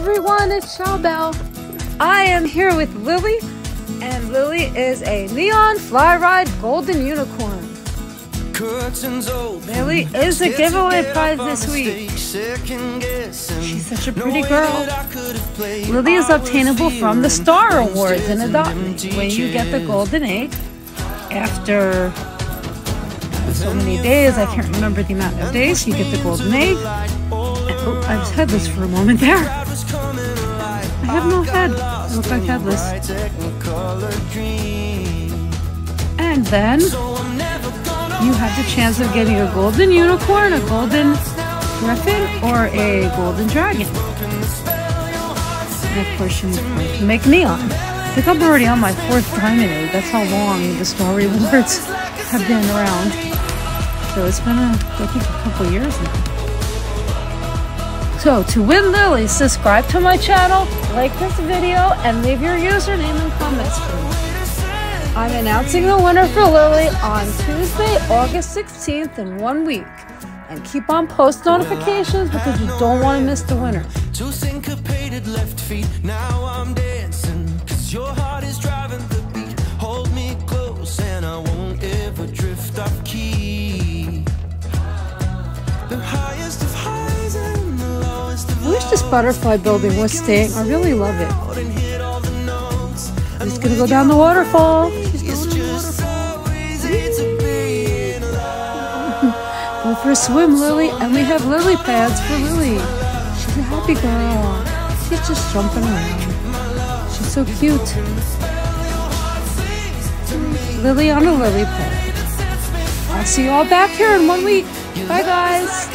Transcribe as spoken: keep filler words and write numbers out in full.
everyone, it's Shawbell. I am here with Lily, and Lily is a neon fly ride golden unicorn. Lily is a giveaway prize this week. She's such a pretty girl. Lily is obtainable from the Star Awards in Adopt Me. When you get the golden egg, after so many days, I can't remember the amount of days, you get the golden egg. And, oh, I was headless for a moment there. I have no head. I look like headless. And then you have the chance of getting a golden unicorn, a golden griffin, or a golden dragon. And of course, you can make neon. I think I'm already on my fourth diamond egg. That's how long the Star Rewards have been around. So it's been, a, I think, a couple years now. So to win Lily, subscribe to my channel, like this video, and leave your username and comments for me. I'm announcing the winner for Lily on Tuesday, August sixteenth in one week. And keep on post notifications because you don't want to miss the winner. Two syncopated left feet, now I'm dancing, 'cause your heart is driving the beat. Hold me close and I won't ever drift off key. The highest of highs and the lowest of lows. I wish this butterfly building was staying. I really love it. She's gonna go down the waterfall. She's going to the waterfall. Go for a swim, Lily. And we have lily pads for Lily. She's a happy girl. She's just jumping around. She's so cute. Lily on a lily pad. I'll see you all back here in one week. Bye, guys.